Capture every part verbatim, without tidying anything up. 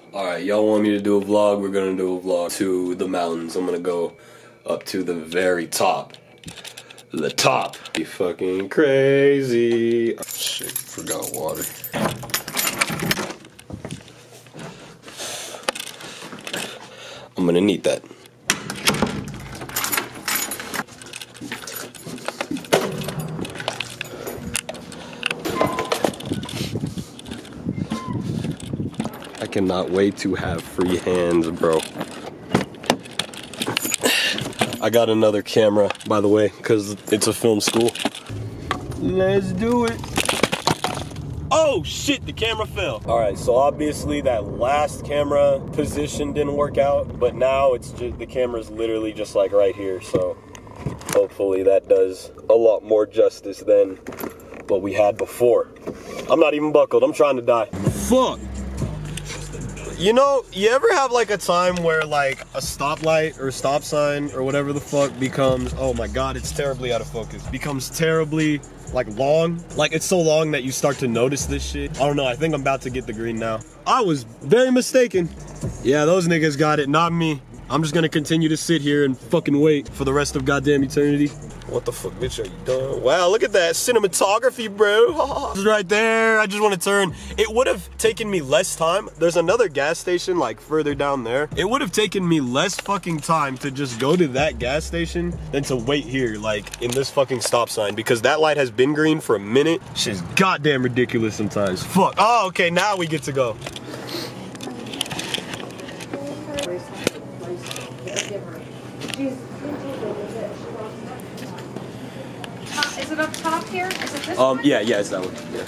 Alright, y'all want me to do a vlog? We're gonna do a vlog to the mountains. I'm gonna go up to the very top. The top. Be fucking crazy. Oh, shit, forgot water. I'm gonna need that. I cannot wait to have free hands, bro. I got another camera, by the way, because it's a film school. Let's do it. Oh shit, the camera fell. All right, so obviously that last camera position didn't work out, but now it's just, the camera's literally just like right here, so hopefully that does a lot more justice than what we had before. I'm not even buckled, I'm trying to die. Fuck. You know, you ever have like a time where like a stoplight or stop sign or whatever the fuck becomes, oh my god, it's terribly out of focus, becomes terribly like long, like it's so long that you start to notice this shit. I don't know, I think I'm about to get the green now. I was very mistaken. Yeah, those niggas got it, not me. I'm just gonna continue to sit here and fucking wait for the rest of goddamn eternity. What the fuck, bitch, are you doing? Wow, look at that cinematography, bro. This is right there. I just want to turn. It would have taken me less time. There's another gas station like further down there. It would have taken me less fucking time to just go to that gas station than to wait here, like in this fucking stop sign, because that light has been green for a minute. Shit's goddamn ridiculous sometimes. Fuck. Oh, okay, now we get to go. Is it up top here? Is it this Um, one? yeah, yeah, it's that one. Yeah.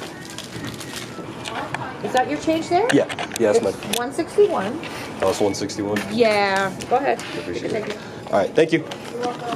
Is that your change there? Yeah, yeah, that's it's my. one sixty-one. That was one sixty-one. Yeah. Go ahead. I appreciate Thank it. you. All right, thank you. You're welcome.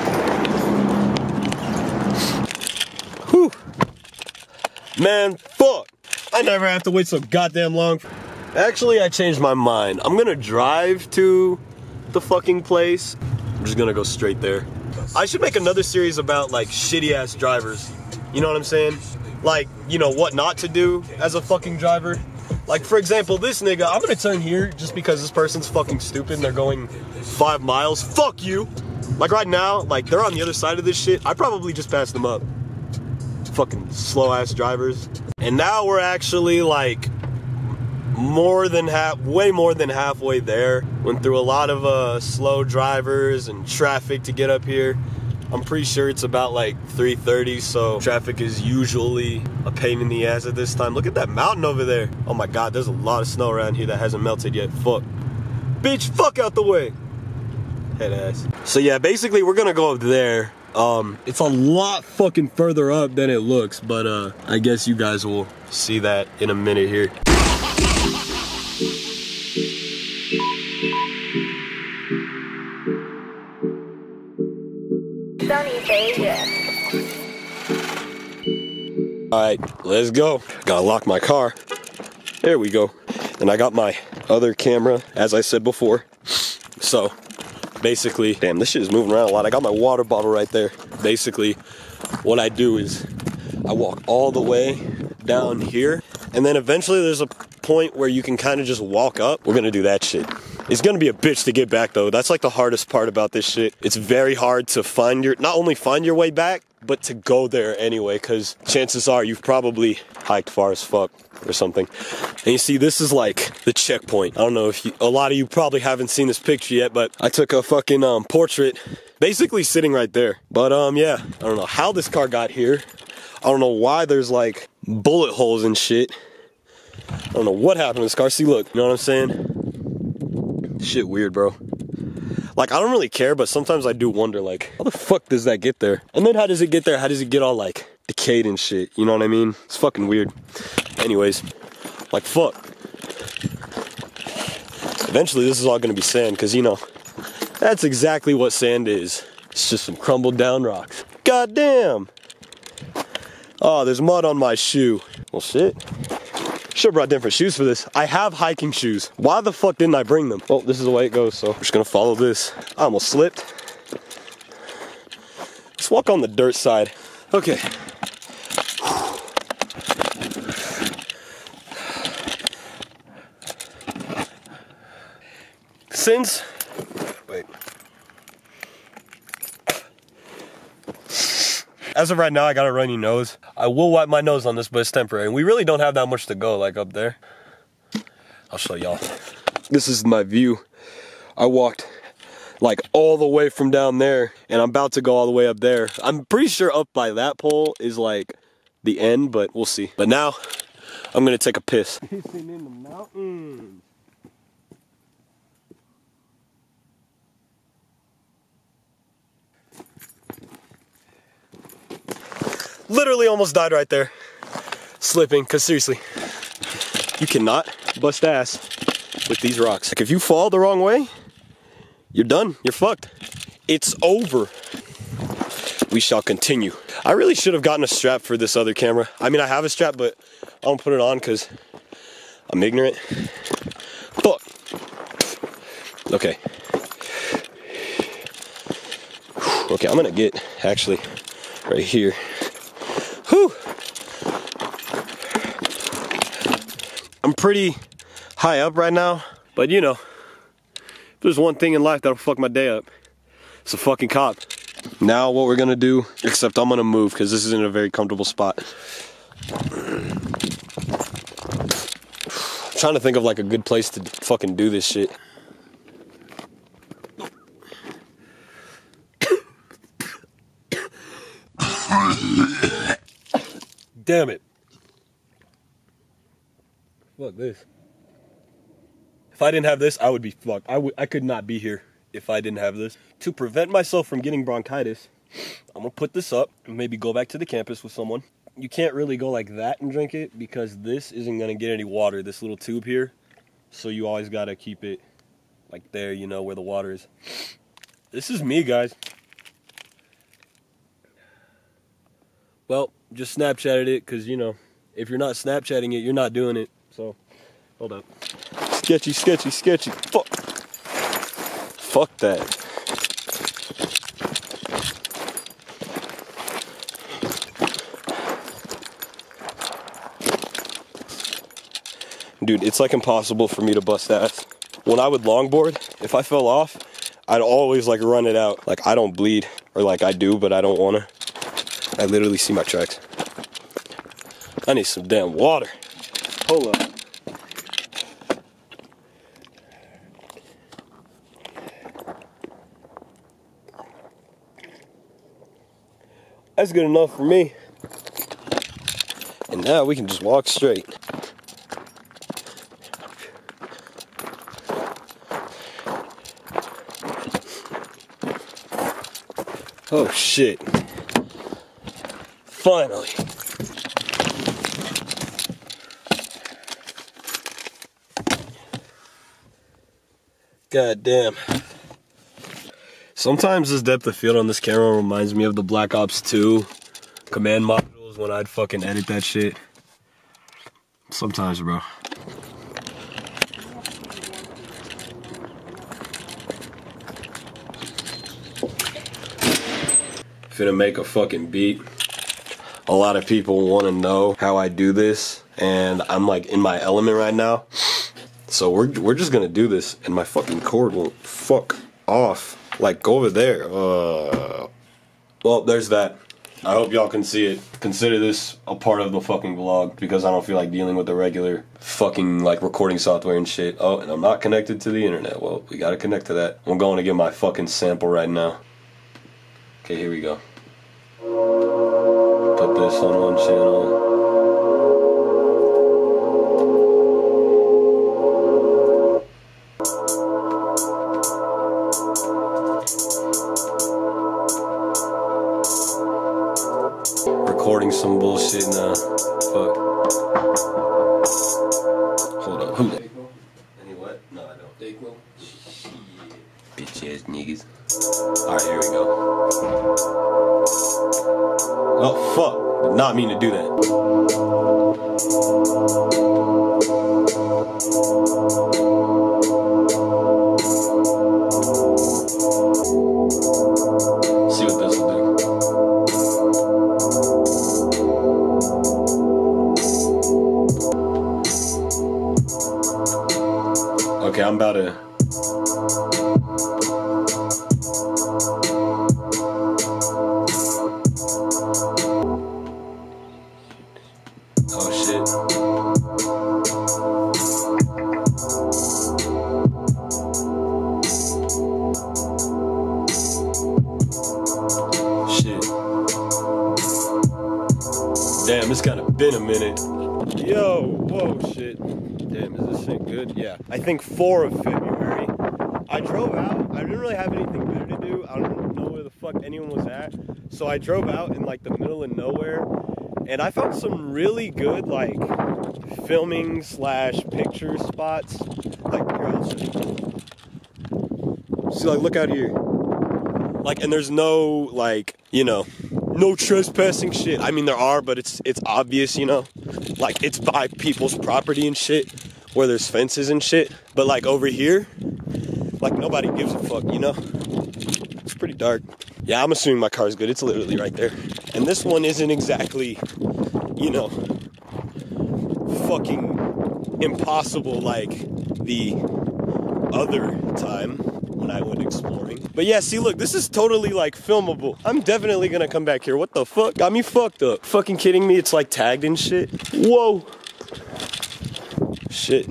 Whew. Man, fuck. I never have to wait so goddamn long. Actually, I changed my mind. I'm gonna drive to the fucking place. I'm just gonna go straight there. I should make another series about like shitty ass drivers. You know what I'm saying? Like, you know, what not to do as a fucking driver. Like, for example, this nigga, I'm gonna turn here just because this person's fucking stupid and they're going five miles. Fuck you. Like right now, like they're on the other side of this shit. I probably just passed them up. Fucking slow ass drivers. And now we're actually like more than half, way more than halfway there. Went through a lot of uh, slow drivers and traffic to get up here. I'm pretty sure it's about like three thirty, so traffic is usually a pain in the ass at this time. Look at that mountain over there. Oh my god, there's a lot of snow around here that hasn't melted yet. Fuck. Bitch, fuck out the way. Head ass. So yeah, basically we're gonna go up there. Um, it's a lot fucking further up than it looks, but uh, I guess you guys will see that in a minute here. Sunny Vegas. Alright, let's go. Gotta lock my car. There we go. And I got my other camera, as I said before. So, basically, damn, this shit is moving around a lot. I got my water bottle right there. Basically, what I do is I walk all the way down here, and then eventually there's a point where you can kind of just walk up. We're gonna do that shit. It's gonna be a bitch to get back though. That's like the hardest part about this shit. It's very hard to find your, not only find your way back, but to go there anyway, because chances are you've probably hiked far as fuck or something. And you see, this is like the checkpoint. I don't know if you, a lot of you probably haven't seen this picture yet, but I took a fucking um, portrait basically sitting right there. But um, yeah, I don't know how this car got here. I don't know why there's like bullet holes and shit. I don't know what happened to this car. See, look, you know what I'm saying? Shit weird, bro. Like, I don't really care, but sometimes I do wonder, like, how the fuck does that get there? And then how does it get there? How does it get all, like, decayed and shit? You know what I mean? It's fucking weird. Anyways, like, fuck. Eventually, this is all gonna be sand, because, you know, that's exactly what sand is. It's just some crumbled down rocks. God damn! Oh, there's mud on my shoe. Well, shit. Should've brought different shoes for this. I have hiking shoes. Why the fuck didn't I bring them? Well, this is the way it goes, so we're just gonna follow this. I almost slipped. Let's walk on the dirt side. Okay. since, wait. As of right now, I got a runny nose. I will wipe my nose on this, but it's temporary. And we really don't have that much to go, like up there. I'll show y'all. This is my view. I walked like all the way from down there, and I'm about to go all the way up there. I'm pretty sure up by that pole is like the end, but we'll see. But now, I'm gonna take a piss. Pissing in the mountains. Literally almost died right there. Slipping, cause seriously, you cannot bust ass with these rocks. Like if you fall the wrong way, you're done, you're fucked. It's over. We shall continue. I really should have gotten a strap for this other camera. I mean, I have a strap, but I don't put it on cause I'm ignorant. Fuck. Okay. Okay, I'm gonna get actually right here. Whew. I'm pretty high up right now, but you know, if there's one thing in life that'll fuck my day up, it's a fucking cop. Now what we're gonna do, except I'm gonna move because this isn't a very comfortable spot. I'm trying to think of like a good place to fucking do this shit. Damn it. Fuck this. If I didn't have this, I would be fucked. I would I could not be here if I didn't have this. To prevent myself from getting bronchitis, I'm gonna put this up and maybe go back to the campus with someone. You can't really go like that and drink it because this isn't gonna get any water, this little tube here. So you always gotta keep it like there, you know, where the water is. This is me, guys. Well, just Snapchatted it, because, you know, if you're not Snapchatting it, you're not doing it. So, hold up. Sketchy, sketchy, sketchy. Fuck. Fuck that. Dude, it's like impossible for me to bust ass. When I would longboard, if I fell off, I'd always like run it out. Like I don't bleed, or like I do, but I don't wanna. I literally see my tracks. I need some damn water. Hold up. That's good enough for me. And now we can just walk straight. Oh shit. Finally. God damn. Sometimes this depth of field on this camera reminds me of the Black Ops two command modules when I'd fucking edit that shit. Sometimes, bro. Finna make a fucking beat. A lot of people want to know how I do this, and I'm like in my element right now. So we're we're just gonna do this, and my fucking cord won't fuck off. Like go over there. Uh, well, there's that. I hope y'all can see it. Consider this a part of the fucking vlog because I don't feel like dealing with the regular fucking like recording software and shit. Oh, and I'm not connected to the internet. Well, we gotta connect to that. I'm going to get my fucking sample right now. Okay, here we go. Put this on one channel. Recording some bullshit now. Fuck. Hold up. Who that? Any what? No, I don't. Shit. Bitch ass niggas. Alright, here we go. Oh, fuck. Did not mean to do that. See what this will do. Okay, I'm about to Oh shit. Shit. Damn, it's kind of been a minute. Yo, whoa, shit. Damn, is this shit good? Yeah. I think four of February. I drove out. I didn't really have anything better to do. I don't know where the fuck anyone was at. So I drove out in like the middle of nowhere. And I found some really good like filming slash picture spots. Like, here, I'll show you. See, like, look out here. Like, and there's no, like, you know, no trespassing shit. I mean, there are, but it's it's obvious, you know. Like, it's by people's property and shit, where there's fences and shit. But, like, over here, like, nobody gives a fuck, you know. It's pretty dark. Yeah, I'm assuming my car's good. It's literally right there. And this one isn't exactly, you know, fucking impossible like the other time when I went exploring. But yeah, see, look, this is totally like filmable. I'm definitely gonna come back here. What the fuck? Got me fucked up. Fucking kidding me? It's like tagged and shit. Whoa. Shit.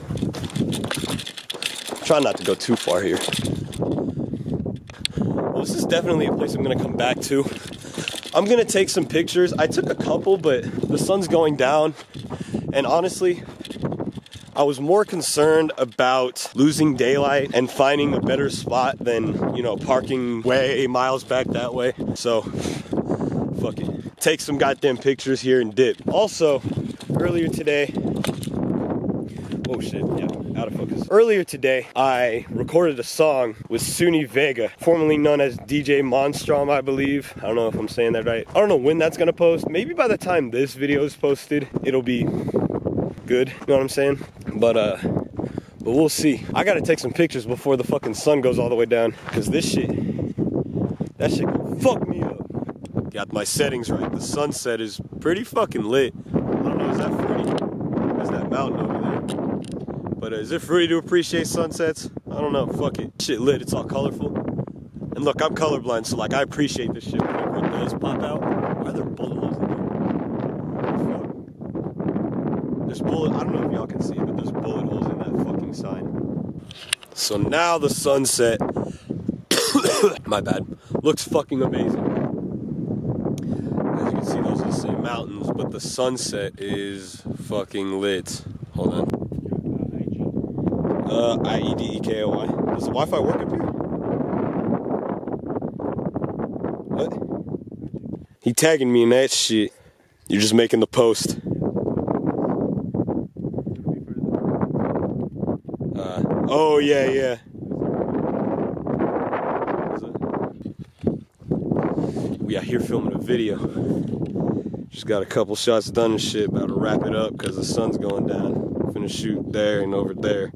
Try not to go too far here. Well, this is definitely a place I'm gonna come back to. I'm gonna take some pictures. I took a couple, but the sun's going down. And honestly, I was more concerned about losing daylight and finding a better spot than, you know, parking way miles back that way. So, fuck it. Take some goddamn pictures here and dip. Also, earlier today, oh shit, yeah, out of focus. Earlier today, I recorded a song with Suni Vega, formerly known as D J Monstrom, I believe. I don't know if I'm saying that right. I don't know when that's gonna post. Maybe by the time this video is posted, it'll be good, you know what I'm saying? But uh, but we'll see. I gotta take some pictures before the fucking sun goes all the way down, cause this shit, that shit can fuck me up. Got my settings right. The sunset is pretty fucking lit. I don't know, is that fruity? There's that mountain over there. But uh, is it fruity to appreciate sunsets? I don't know, fuck it. Shit lit, it's all colorful. And look, I'm colorblind, so like I appreciate this shit whenever it does pop out. Why are there bullet holes in there? There's bullet, I don't know if y'all can see, but there's bullet holes in that fucking sign. So now the sunset, my bad, looks fucking amazing. As you can see, those are the same mountains, but the sunset is fucking lit. Hold on. Uh, I E D E K O Y. Does the Wi-Fi work up here? What? He tagging me in that shit. You're just making the post. Oh, yeah, yeah. We out here filming a video. Just got a couple shots done and shit. About to wrap it up because the sun's going down. Finna shoot there and over there.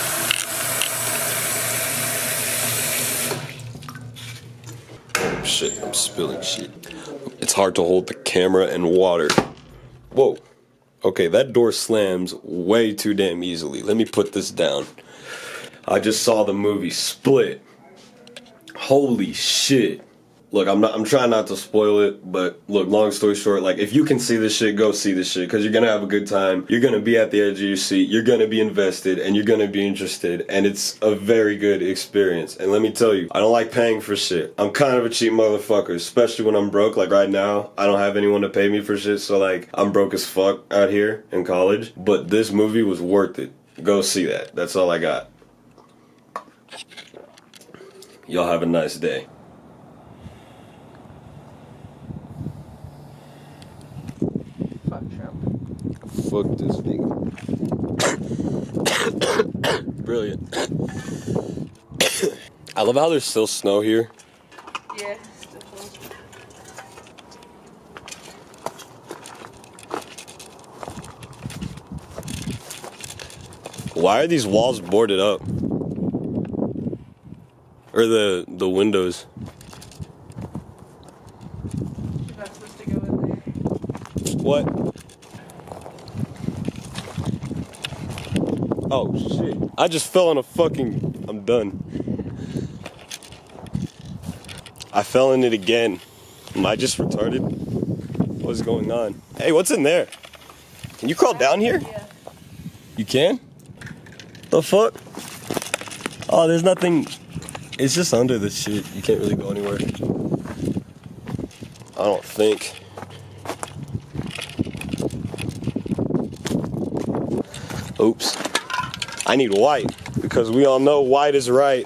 Oh, shit, I'm spilling shit. It's hard to hold the camera and water. Whoa. Okay, that door slams way too damn easily. Let me put this down. I just saw the movie Split. Holy shit. Look, I'm not I'm trying not to spoil it, but look, long story short, like if you can see this shit, go see this shit, because you're gonna have a good time. You're gonna be at the edge of your seat, you're gonna be invested, and you're gonna be interested, and it's a very good experience. And let me tell you, I don't like paying for shit. I'm kind of a cheap motherfucker, especially when I'm broke. Like right now, I don't have anyone to pay me for shit, so like I'm broke as fuck out here in college. But this movie was worth it. Go see that. That's all I got. Y'all have a nice day. Fuck Trump. Fuck this nigga. Brilliant. I love how there's still snow here. Yeah. Why are these walls boarded up? Or the the windows? You're not supposed to go in there. What? Oh shit. I just fell on a fucking... I'm done. I fell in it again. Am I just retarded? What's going on? Hey, what's in there? Can you crawl down here? Yeah. You can? The fuck? Oh, there's nothing. It's just under this shit. You can't really go anywhere. I don't think. Oops. I need white because we all know white is right.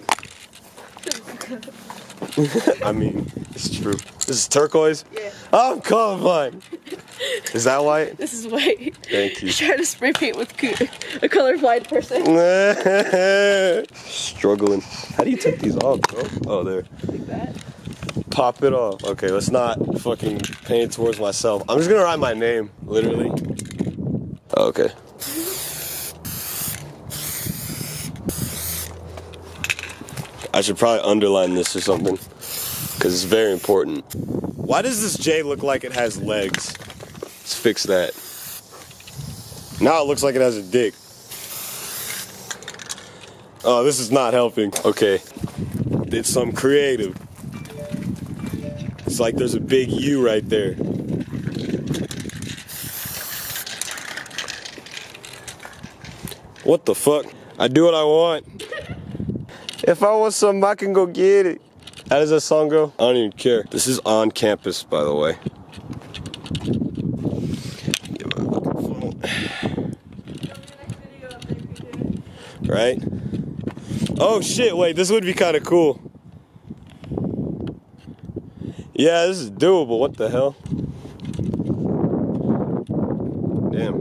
I mean, it's true. This is turquoise? Yeah. I'm colorblind. Is that white? This is white. Thank you. Trying to spray paint with co a colorblind person. Struggling. How do you take these off, bro? Oh, there. Like that. Pop it off. Okay, let's not fucking paint it towards myself. I'm just gonna write my name, literally. Okay. I should probably underline this or something, because it's very important. Why does this J look like it has legs? Let's fix that. Now it looks like it has a dick. Oh, this is not helping. Okay. Did some creative. It's like there's a big U right there. What the fuck? I do what I want. If I want something, I can go get it. How does that song go? I don't even care. This is on campus, by the way. Get my fucking phone. Right? Oh shit, wait, this would be kind of cool. Yeah, this is doable. What the hell? Damn.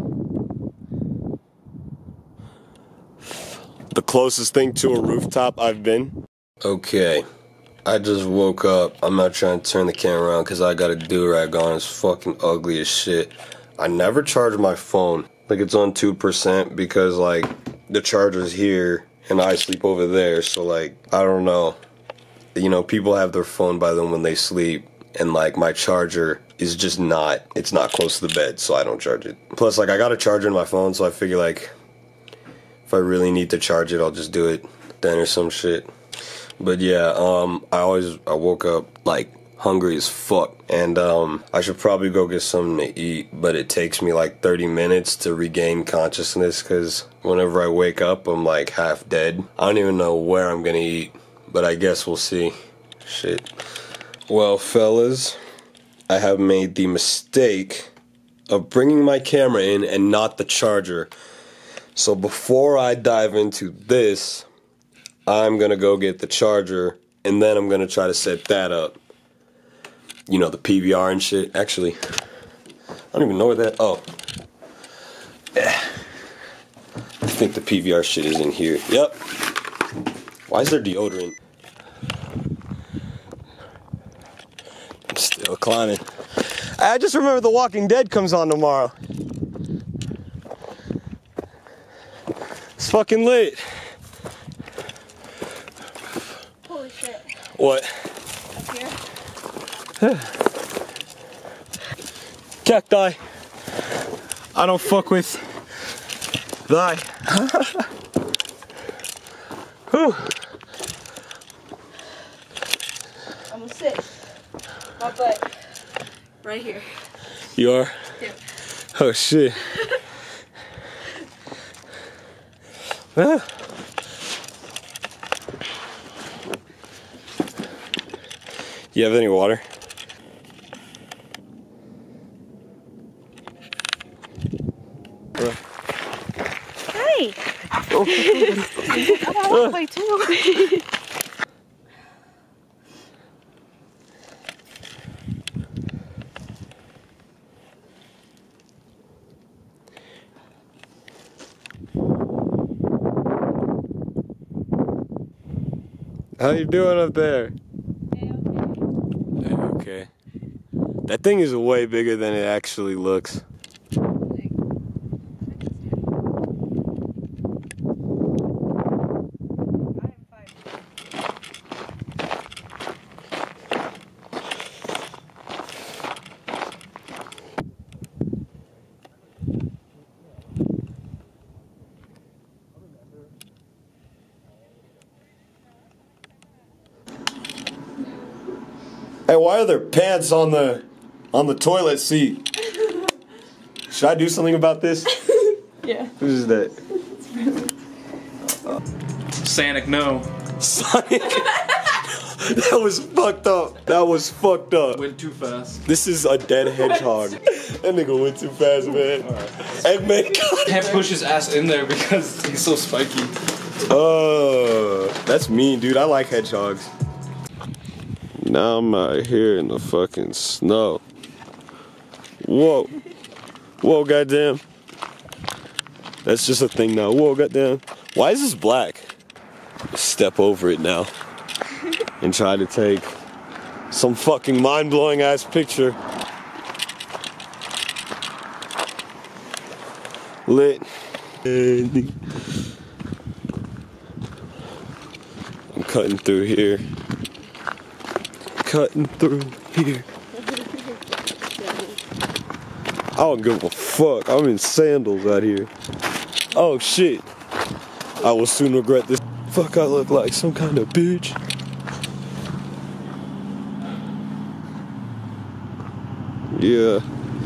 The closest thing to a rooftop I've been. Okay. I just woke up. I'm not trying to turn the camera around because I got a do-rag on. It's fucking ugly as shit. I never charge my phone. Like, it's on two percent because, like, the charger's here and I sleep over there. So, like, I don't know. You know, people have their phone by them when they sleep. And, like, my charger is just not, it's not close to the bed, so I don't charge it. Plus, like, I got a charger in my phone, so I figure, like, if I really need to charge it, I'll just do it then or some shit. But yeah, um, I always, I woke up, like, hungry as fuck. And, um, I should probably go get something to eat, but it takes me, like, thirty minutes to regain consciousness, because whenever I wake up, I'm, like, half dead. I don't even know where I'm gonna eat, but I guess we'll see. Shit. Well, fellas, I have made the mistake of bringing my camera in and not the charger. So before I dive into this, I'm gonna go get the charger, and then I'm gonna try to set that up. You know, the P V R and shit. Actually, I don't even know where that, oh. I think the P V R shit is in here. Yep. Why is there deodorant? I'm still climbing. I just remember The Walking Dead comes on tomorrow. It's fucking lit. Holy shit. What? Up here? Cacti. I don't fuck with thy. Whew. I'm gonna sit. My butt. Right here. You are? Yeah. Oh shit. Ah. You have any water? Hey! Oh. I'm halfway too. How you doing up there? Okay. Okay. That thing is way bigger than it actually looks. Hey, why are there pants on the on the toilet seat? Should I do something about this? Yeah. Who is that? Uh, Sonic, no. Sonic? That was fucked up. That was fucked up. Went too fast. This is a dead hedgehog. That nigga went too fast, man. Right. Eggman got Can't push his ass in there because he's so spiky. Uh, that's mean, dude. I like hedgehogs. Now I'm out here in the fucking snow. Whoa. Whoa, goddamn. That's just a thing now. Whoa, goddamn. Why is this black? Step over it now. And try to take some fucking mind-blowing ass picture. Lit. I'm cutting through here. Cutting through here. I don't give a fuck. I'm in sandals out here. Oh shit. I will soon regret this. Fuck, I look like some kind of bitch. Yeah.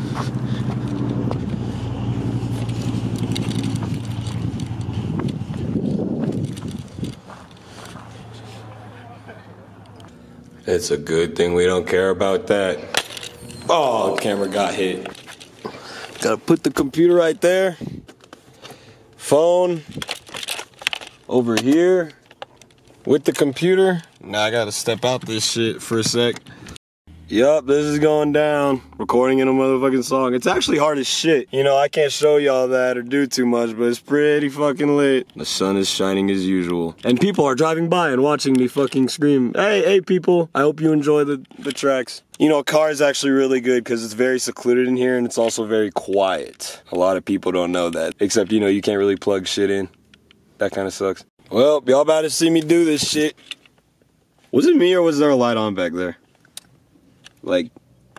It's a good thing we don't care about that. Oh, the camera got hit. Gotta put the computer right there. Phone over here with the computer. Now I gotta step out this shit for a sec. Yup, this is going down. Recording in a motherfucking song. It's actually hard as shit. You know, I can't show y'all that or do too much, but it's pretty fucking lit. The sun is shining as usual. And people are driving by and watching me fucking scream, hey, hey people, I hope you enjoy the, the tracks. You know, a car is actually really good because it's very secluded in here and it's also very quiet. A lot of people don't know that. Except, you know, you can't really plug shit in. That kind of sucks. Well, y'all about to see me do this shit. Was it me or was there a light on back there? Like,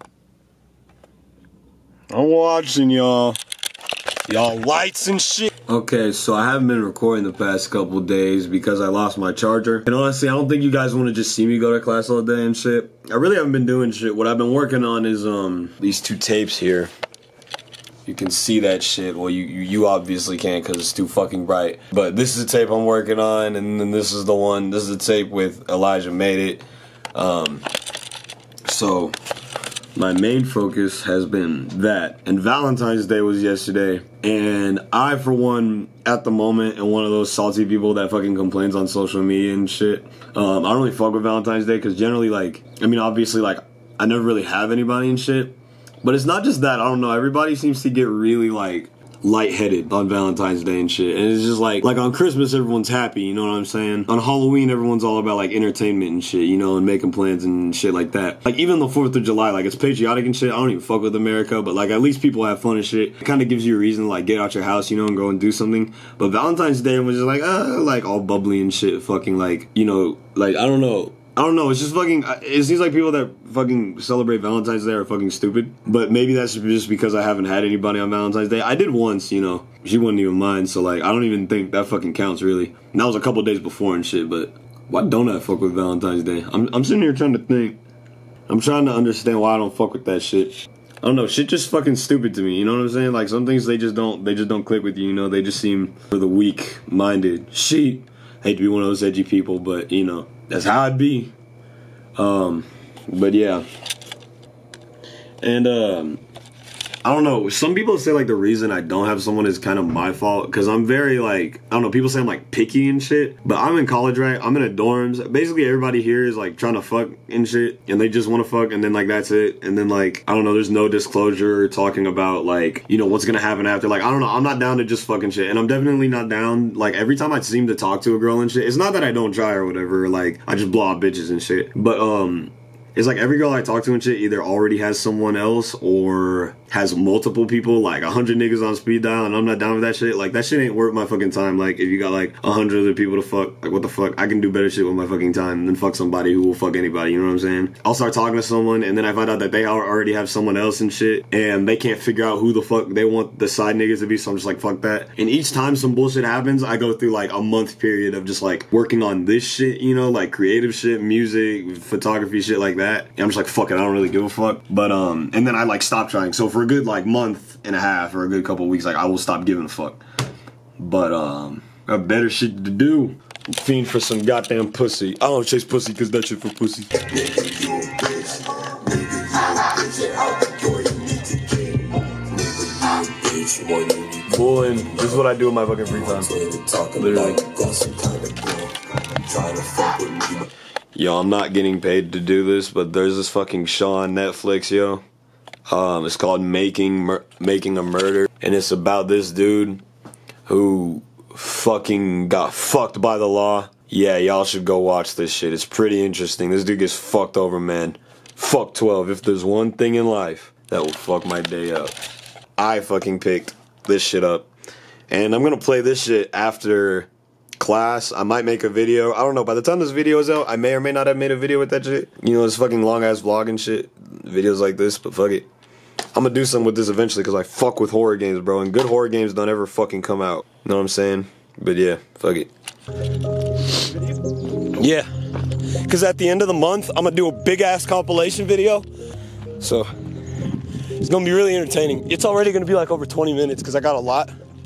I'm watching y'all. Y'all lights and shit. Okay, so I haven't been recording the past couple days because I lost my charger. And honestly, I don't think you guys want to just see me go to class all day and shit. I really haven't been doing shit. What I've been working on is um these two tapes here. You can see that shit. Well, you you obviously can't because it's too fucking bright. But this is the tape I'm working on, and then this is the one. This is the tape with Elijah Made It. Um... So, my main focus has been that. And Valentine's Day was yesterday. And I, for one, at the moment, am one of those salty people that fucking complains on social media and shit. Um, I don't really fuck with Valentine's Day because generally, like, I mean, obviously, like, I never really have anybody and shit. But it's not just that. I don't know. Everybody seems to get really, like, lightheaded on Valentine's Day and shit. And it's just like, like on Christmas, everyone's happy, you know what I'm saying? On Halloween, everyone's all about like entertainment and shit, you know, and making plans and shit like that. Like even the fourth of July, like it's patriotic and shit. I don't even fuck with America, but like at least people have fun and shit. It kind of gives you a reason to like get out your house, you know, and go and do something. But Valentine's Day was just like, uh, like all bubbly and shit, fucking like, you know, like, I don't know. I don't know, it's just fucking, it seems like people that fucking celebrate Valentine's Day are fucking stupid. But maybe that's just because I haven't had anybody on Valentine's Day. I did once, you know. She wasn't even mine, so like, I don't even think that fucking counts, really. And that was a couple days before and shit, but why don't I fuck with Valentine's Day? I'm, I'm sitting here trying to think. I'm trying to understand why I don't fuck with that shit. I don't know, shit just fucking stupid to me, you know what I'm saying? Like, some things, they just don't, they just don't click with you, you know? They just seem for the weak-minded. Shit. Hate to be one of those edgy people, but, you know, that's how I'd be. Um, but yeah. And, um, I don't know, some people say, like, the reason I don't have someone is kind of my fault, because I'm very, like, I don't know, people say I'm, like, picky and shit, but I'm in college, right? I'm in a dorms. Basically, everybody here is, like, trying to fuck and shit, and they just want to fuck, and then, like, that's it. And then, like, I don't know, there's no disclosure talking about, like, you know, what's gonna happen after. Like, I don't know, I'm not down to just fucking shit, and I'm definitely not down, like, every time I seem to talk to a girl and shit, it's not that I don't try or whatever, like, I just blow out bitches and shit, but, um... it's like every girl I talk to and shit either already has someone else or has multiple people, like a hundred niggas on speed dial, and I'm not down with that shit. Like, that shit ain't worth my fucking time. Like, if you got like a hundred other people to fuck, like what the fuck? I can do better shit with my fucking time than fuck somebody who will fuck anybody, you know what I'm saying? I'll start talking to someone and then I find out that they already have someone else and shit, and they can't figure out who the fuck they want the side niggas to be, so I'm just like, fuck that. And each time some bullshit happens, I go through like a month period of just like working on this shit, you know, like creative shit, music, photography, shit like that. that. And I'm just like, fuck it, I don't really give a fuck. But um, and then I like stopped trying. So for a good like month and a half or a good couple of weeks, like I will stop giving a fuck. But um, I got better shit to do. Fiend for some goddamn pussy. I don't chase pussy because that shit for pussy. Bullying. This is what I do in my fucking free time. Literally. Yo, I'm not getting paid to do this, but there's this fucking show on Netflix, yo. Um, it's called Making Mur Making a Murder, and it's about this dude who fucking got fucked by the law. Yeah, y'all should go watch this shit. It's pretty interesting. This dude gets fucked over, man. Fuck twelve. If there's one thing in life that will fuck my day up, I fucking picked this shit up. And I'm gonna play this shit after class. I might make a video. I don't know. By the time this video is out, I may or may not have made a video with that shit. You know, this fucking long ass vlog and shit. Videos like this, but fuck it. I'm gonna do something with this eventually because I fuck with horror games, bro. And good horror games don't ever fucking come out. You know what I'm saying? But yeah, fuck it. Yeah. Because at the end of the month, I'm gonna do a big ass compilation video. So, it's gonna be really entertaining. It's already gonna be like over twenty minutes because I got a lot.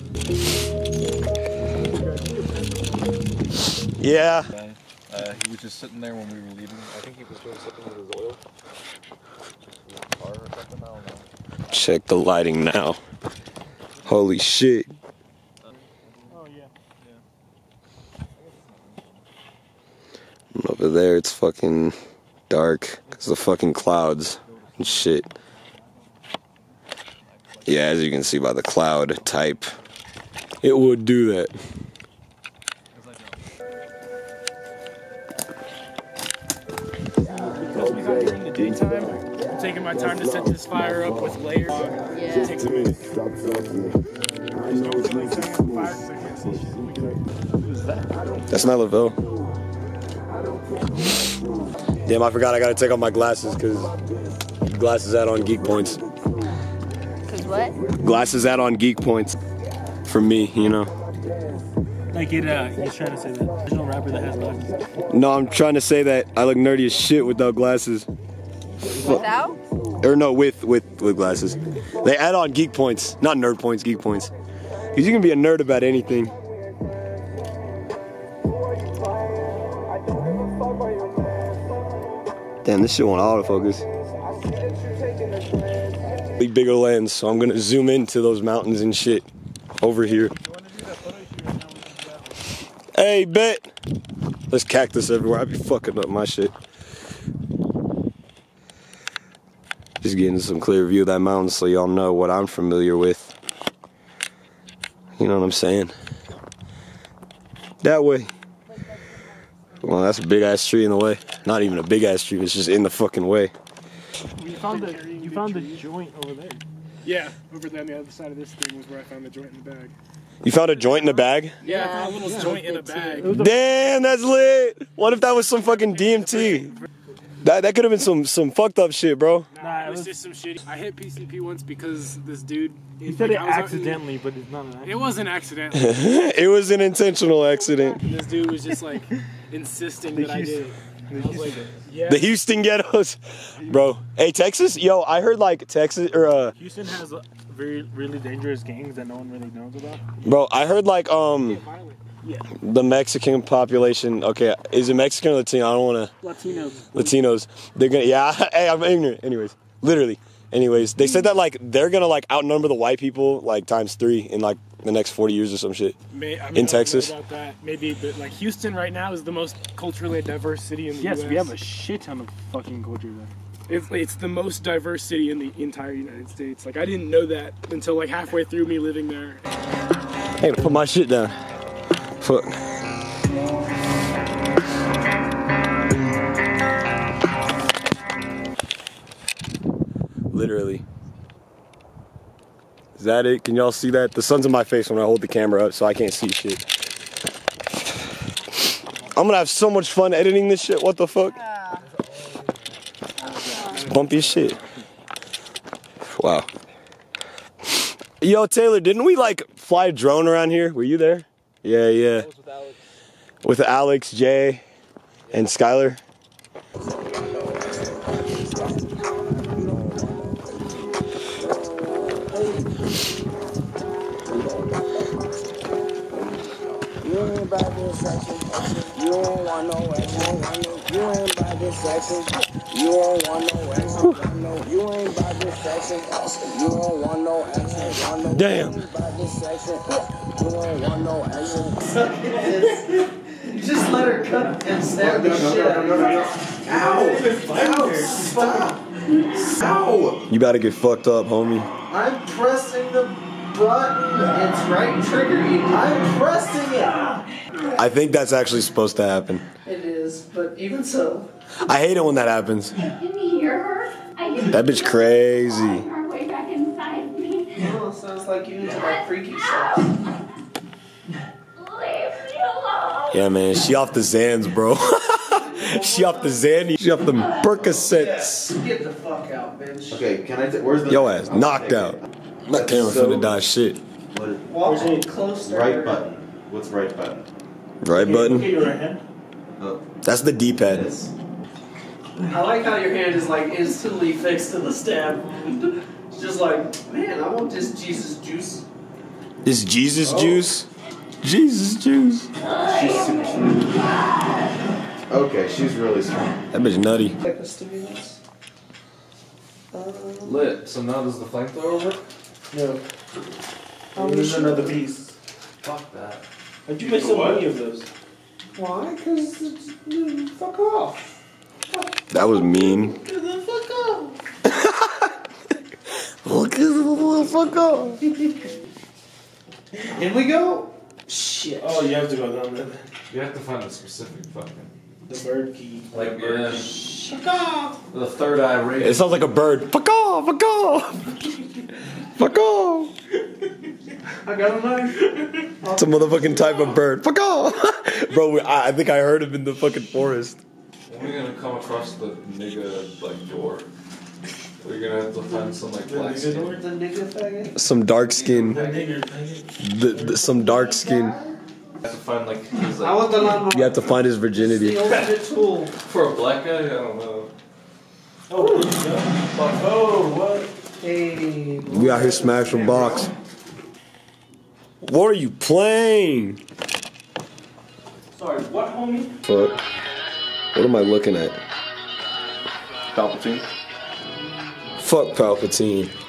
Yeah. Uh, he was just sitting there when we were leaving. I think he was doing something with his oil. Car or something, I don't know. Check the lighting now. Holy shit. Oh, yeah. Yeah. Over there, it's fucking dark because of fucking clouds and shit. Yeah, as you can see by the cloud type, it would do that. Because we got here in the daytime, I'm taking my time to set this fire up with layers. Yeah. It takes a minute. That's not Lavelle. Damn, I forgot I gotta take off my glasses because glasses out on Geek Points. Cause what? Glasses out on Geek Points. For me, you know. Like it, uh, he's trying to say that there's no rapper that has glasses. No, I'm trying to say that I look nerdy as shit without glasses. Without? Or no, with with with glasses. They add on Geek Points, not nerd points, Geek Points. Because you can be a nerd about anything. Damn, this shit won't autofocus. Big bigger lens, so I'm gonna zoom into those mountains and shit over here. Hey, bet. There's cactus everywhere. I be fucking up my shit. Just getting some clear view of that mountain so y'all know what I'm familiar with. You know what I'm saying? That way. Well, that's a big ass tree in the way. Not even a big ass tree, it's just in the fucking way. You found the you found the joint over there. Yeah, over there on the other side of this thing was where I found the joint in the bag. You found a joint in the bag? Yeah, I found a little joint in a bag. Damn, that's lit! What if that was some fucking D M T? That that could have been some some fucked up shit, bro. Nah, it was just some shit. I hit P C P once because this dude. He said it accidentally, but it's not an accident. It wasn't accidental. It was an intentional accident. This dude was just like insisting that I did it. I was like, yeah. The Houston ghettos, bro. Hey, Texas, yo, I heard like Texas or uh, Houston has uh, very really dangerous gangs that no one really knows about. bro. I heard like um, Yeah. the Mexican population. Okay, is it Mexican or Latino? I don't want to. Latinos. Latinos. They're gonna. Yeah. Hey, I'm ignorant. Anyways, literally. Anyways, they said that like they're gonna like outnumber the white people like times three in like the next forty years or some shit. May, I mean, in I don't know Texas. about that. Maybe, but like Houston right now is the most culturally diverse city in the Yes, U S we have a shit ton of fucking culture there. It's, it's the most diverse city in the entire United States. Like I didn't know that until like halfway through me living there. Hey, put my shit down. Fuck. Literally. Is that it? Can y'all see that? The sun's in my face when I hold the camera up, so I can't see shit. I'm gonna have so much fun editing this shit. What the fuck? It's bumpy as shit. Wow. Yo, Taylor, didn't we like fly a drone around here? Were you there? Yeah, yeah. With Alex. With Alex, Jay, and Skylar. this action. You don't want no action. You ain't by this action. You don't want no action. You ain't by this action. You don't want no action. Damn. You ain't by this action. You don't want no action. Just let her cut and stab the shit out of you. Ow! Ow! Stop! Ow! You about to get fucked up, homie. I'm pressing the button. It's right triggering. I'm pressing it. I think that's actually supposed to happen. It is, but even so. I hate it when that happens. Can you hear her? I can That bitch crazy. her way back inside me. Oh, sounds like you into my freaky stuff. Leave me alone. Yeah, man, she off the Zans, bro. She off the Xanny. She off the Percocets. Get the fuck out, bitch. Okay, can I? T where's the? Yo ass knocked out. That camera So- finna die shit. What is, Walk closer. right button. What's right button? Right button. Okay, your right hand. Oh, That's the D-pad. this. I like how your hand is like instantly fixed to the stab wound. It's just like, man, I want this Jesus juice. This Jesus juice. Jesus juice. She's super strong. Okay, she's really strong. That bitch nutty. Like the stimulus. Um, Lit. So now does the flamethrower work? No. how There's many another shots? piece. Fuck that. How'd you make so many of those? Why? Because it's mm, fuck off. That was mean. Fuck off. Fuck off. Here we go. Shit. Oh, you have to go down there. You have to find a specific fucking. The bird key. Like yeah. Fuck off. The third eye rating. It sounds like a bird. Fuck off. Fuck off. Fuck off. I got a knife. It's a motherfucking type of bird. Fuck off. Bro, I, I think I heard him in the fucking forest. When we're gonna come across the nigga like door, we're gonna have to find some like black skin. The nigga faggot. Some dark skin. The nigger, nigger. The, the, some dark skin. We have to find like his I like want the lawnmower. You have to find his virginity. The ultimate tool. for a black guy. I don't know. Oh, there you go. Oh, what? Hey. We out here smashing box. What are you playing? Sorry, what, homie? Fuck. What am I looking at? Palpatine. Fuck Palpatine.